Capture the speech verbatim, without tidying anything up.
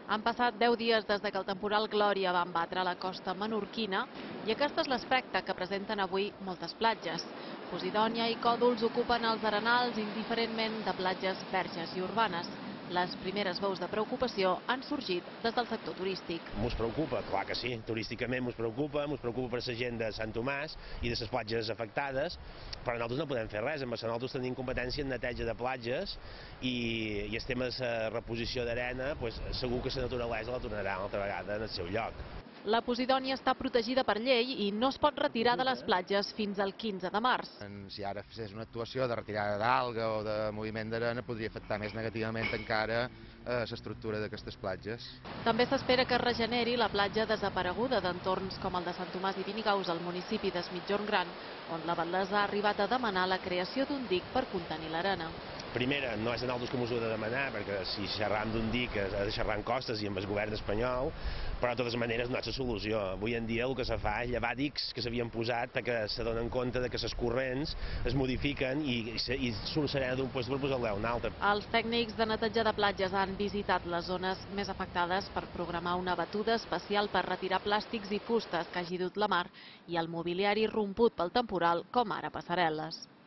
Han passat deu dies des que el temporal Glòria va embatre la costa menorquina i aquest és l'aspecte que presenten avui moltes platges. Posidònia i Còdols ocupen els arenals indiferentment de platges verges i urbanes. Les primeres veus de preocupació han sorgit des del sector turístic. Mos preocupa, clar que sí, turísticament mos preocupa, mos preocupa per la gent de Sant Tomàs i de les platges afectades, però nosaltres no podem fer res. En nosaltres tenim competència en neteja de platges i, i el tema de la reposició d'arena, pues, segur que la naturalesa la tornarà una altra vegada en el seu lloc. La Posidònia està protegida per llei i no es pot retirar de les platges fins al quinze de març. Si ara fes una actuació de retirada d'alga o de moviment d'arena podria afectar més negativament encara l'estructura d'aquestes platges. També s'espera que es regeneri la platja desapareguda d'entorns com el de Sant Tomàs i Vinigaus al municipi d'Es Migjorn Gran, on la batlessa ha arribat a demanar la creació d'un dic per contenir l'arena. Primera, no és a nosaltres que ens ho ha de demanar, perquè si xerram d'un dic ha de xerrar en costes i amb el govern espanyol, però de totes maneres no és la solució. Avui en dia el que se fa és llevar dics que s'havien posat perquè se donen compte que les corrents es modifiquen i, i surt l'arena d'un lloc per posar-la a un altre. Els tècnics de neteja de platges han visitat les zones més afectades per programar una batuda especial per retirar plàstics i fustes que hagi dut la mar i el mobiliari romput pel temporal, com ara passarel·les.